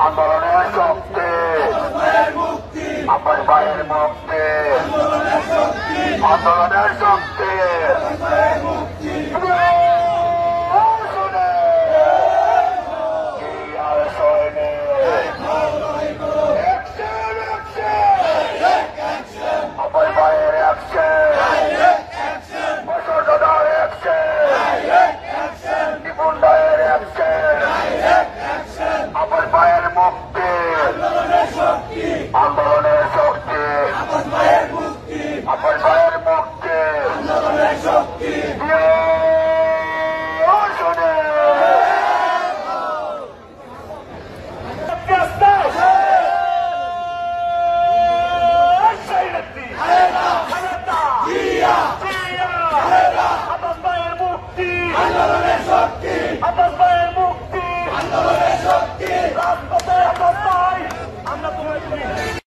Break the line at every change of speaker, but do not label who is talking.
আন্দোলনের শক্তি আপনার ভাইয়ের মুক্তি আন্দোলনের শক্তি আপনার ভাইয়ের অ্যাকশন বসন্তদার অ্যাকশন নিপুণ ভাইয়ের অ্যাকশন আপনার ভাইয়ের মুক্তি আন্দোলনের শক্তি আপনার ভাইয়ের